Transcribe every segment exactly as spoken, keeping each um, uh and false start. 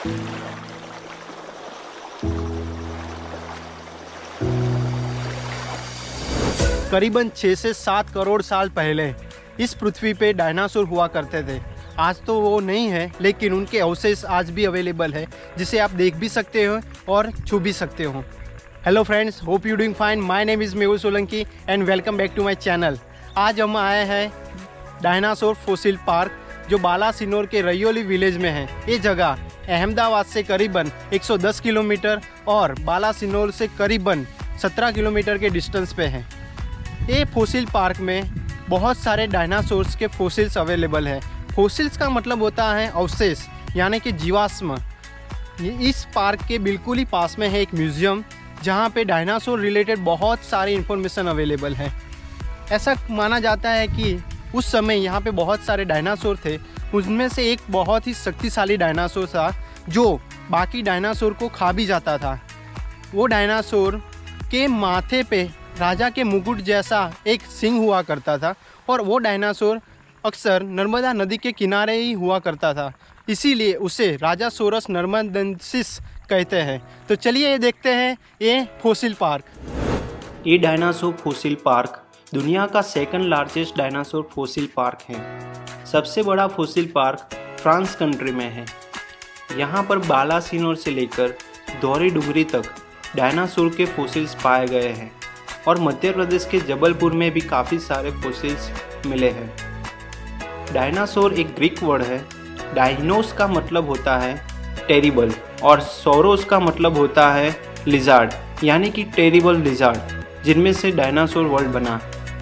करीबन छः से सात करोड़ साल पहले इस पृथ्वी पे डायनासोर हुआ करते थे। आज तो वो नहीं है, लेकिन उनके अवशेष आज भी अवेलेबल है, जिसे आप देख भी सकते हो और छू भी सकते हो। Hello friends, hope you doing fine. My name is Mehul Solanki and welcome back to my channel. आज हम आए हैं डायनासोर फॉसिल पार्क, जो बालासिनोर के रैयोली विलेज में है। ये जगह अहमदाबाद से करीबन एक सौ दस किलोमीटर और बालासिनोर से करीबन सत्रह किलोमीटर के डिस्टेंस पे है। ये फॉसिल पार्क में बहुत सारे डायनासोर्स के फॉसिल्स अवेलेबल है। फॉसिल्स का मतलब होता है अवशेष, यानी कि जीवाश्म। इस पार्क के बिल्कुल ही पास में है एक म्यूज़ियम, जहाँ पे डायनासोर रिलेटेड बहुत सारी इन्फॉर्मेशन अवेलेबल है। ऐसा माना जाता है कि उस समय यहाँ पे बहुत सारे डायनासोर थे। उनमें से एक बहुत ही शक्तिशाली डायनासोर था, जो बाकी डायनासोर को खा भी जाता था। वो डायनासोर के माथे पे राजा के मुकुट जैसा एक सिंह हुआ करता था, और वो डायनासोर अक्सर नर्मदा नदी के किनारे ही हुआ करता था। इसीलिए उसे राजासोरस नर्मदेंसिस कहते हैं। तो चलिए ये देखते हैं ये फॉसिल पार्क। ये डायनासोर फॉसिल पार्क दुनिया का second largest dinosaur fossil park है। सबसे बड़ा फॉसिल पार्क फ्रांस कंट्री में है। यहाँ पर बालासिनोर से लेकर दौरी डुंगरी तक डायनासोर के फॉसिल्स पाए गए हैं, और मध्य प्रदेश के जबलपुर में भी काफ़ी सारे फॉसिल्स मिले हैं। डायनासोर एक ग्रीक वर्ड है। डायनोस का मतलब होता है टेरिबल, और सोरोस का मतलब होता है लिजार्ड, यानी कि टेरिबल लिजार्ड, जिनमें से डायनासोर वर्ड बना।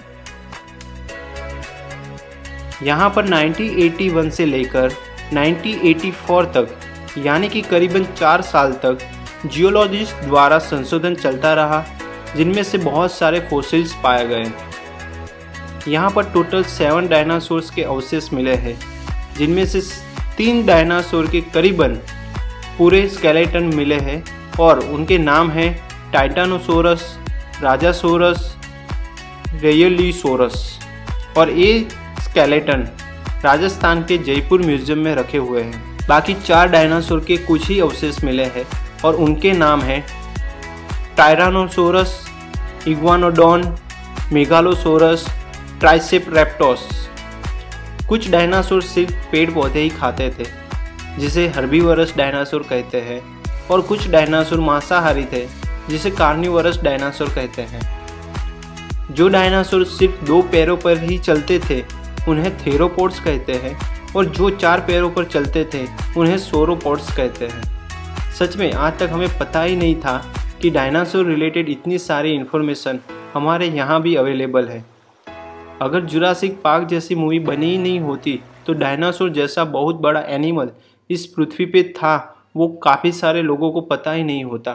यहाँ पर उन्नीस सौ इक्यासी से लेकर उन्नीस सौ चौरासी तक, यानी कि करीबन चार साल तक जियोलॉजिस्ट द्वारा संशोधन चलता रहा, जिनमें से बहुत सारे फॉसिल्स पाए गए। यहाँ पर टोटल सेवन डायनासोर्स के अवशेष मिले हैं, जिनमें से तीन डायनासोर के करीबन पूरे स्केलेटन मिले हैं, और उनके नाम हैं टाइटानोसोरस, राजासोरस, रेयोलिसोरस। और ये स्केलेटन राजस्थान के जयपुर म्यूजियम में रखे हुए हैं। बाकी चार डायनासोर के कुछ ही अवशेष मिले हैं, और उनके नाम हैं टायरानोसोरस, इग्वानोडॉन, मेगालोसोरस, ट्राइसेप्टोरस। कुछ डायनासोर सिर्फ पेड़ पौधे ही खाते थे, जिसे हर्बीवरस डायनासोर कहते हैं, और कुछ डायनासोर मांसाहारी थे, जिसे कार्निवरस डायनासोर कहते हैं। जो डायनासोर सिर्फ दो पैरों पर ही चलते थे, उन्हें थेरोपोड्स कहते हैं, और जो चार पैरों पर चलते थे, उन्हें सोरोपोड्स कहते हैं। सच में आज तक हमें पता ही नहीं था कि डायनासोर रिलेटेड इतनी सारी इन्फॉर्मेशन हमारे यहाँ भी अवेलेबल है। अगर जुरासिक पार्क जैसी मूवी बनी ही नहीं होती, तो डायनासोर जैसा बहुत बड़ा एनिमल इस पृथ्वी पे था, वो काफ़ी सारे लोगों को पता ही नहीं होता।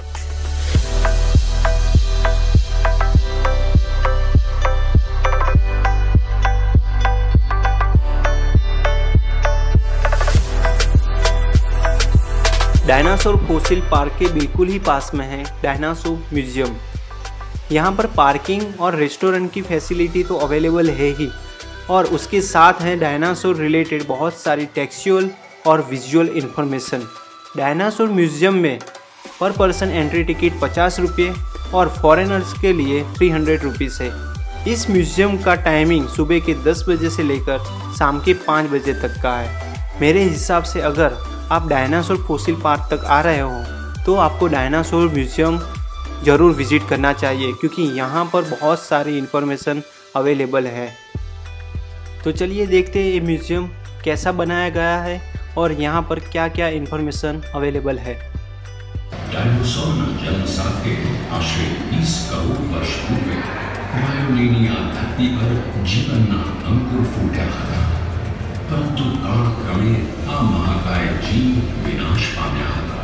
डायनासोर फॉसिल पार्क के बिल्कुल ही पास में है डायनासोर म्यूजियम। यहाँ पर पार्किंग और रेस्टोरेंट की फैसिलिटी तो अवेलेबल है ही, और उसके साथ हैं डायनासोर रिलेटेड बहुत सारी टेक्सचुअल और विजुअल इन्फॉर्मेशन। डायनासोर म्यूजियम में पर पर्सन एंट्री टिकट पचास रुपये और फॉरेनर्स के लिए थ्री हंड्रेड रुपीज़ है। इस म्यूजियम का टाइमिंग सुबह के दस बजे से लेकर शाम के पाँच बजे तक का है। मेरे हिसाब से अगर आप डायनासोर फॉसिल पार्क तक आ रहे हो, तो आपको डायनासोर म्यूजियम ज़रूर विज़िट करना चाहिए, क्योंकि यहाँ पर बहुत सारी इन्फॉर्मेशन अवेलेबल है। तो चलिए देखते हैं ये म्यूज़ियम कैसा बनाया गया है, और यहाँ पर क्या क्या इन्फॉर्मेशन अवेलेबल है। डायनासोर जन्म के आश्रय बीस करोड़ वर्ष पूर्व क्रायोलिनिया धरती पर जीवन का अंकुर फूटा था, परंतु कालक्रमेण आ महाकाय जीव विनाश पाम्या था।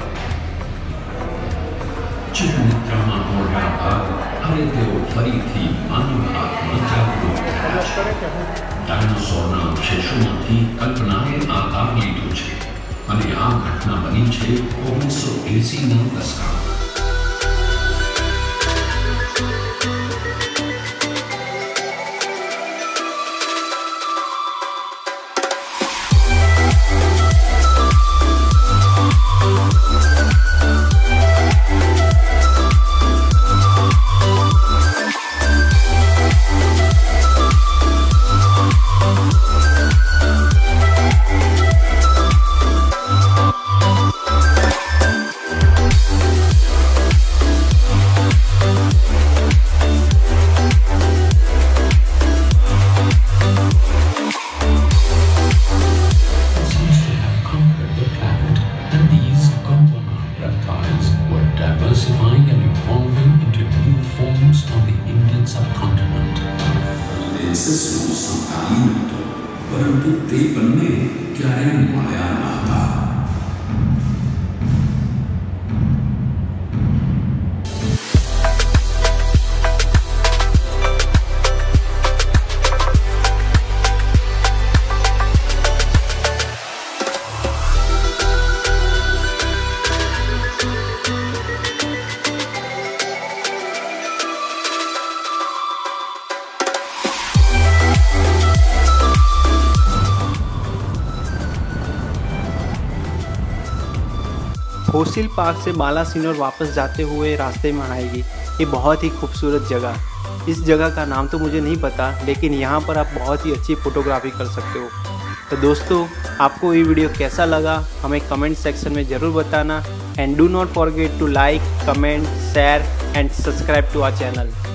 चिरनिद्राમાં મોઢા ભાગ હવે તેઓ ફરીથી માનવ આત્મા જાગૃત થયા છે। ડાયનાસોરના અવશેષોમાંથી કલ્પનાએ આકાર લીધો છે, અને આ ઘટના બની છે ઓગણીસો એંસીના દશકમાં। परंतु ते बनने क्यारे મળ્યા નહોતા। फोसिल पार्क से बालासिनोर वापस जाते हुए रास्ते में आएगी ये बहुत ही खूबसूरत जगह। इस जगह का नाम तो मुझे नहीं पता, लेकिन यहाँ पर आप बहुत ही अच्छी फ़ोटोग्राफी कर सकते हो। तो दोस्तों, आपको ये वीडियो कैसा लगा हमें कमेंट सेक्शन में ज़रूर बताना। And do not forget to like, comment, share and subscribe to our channel.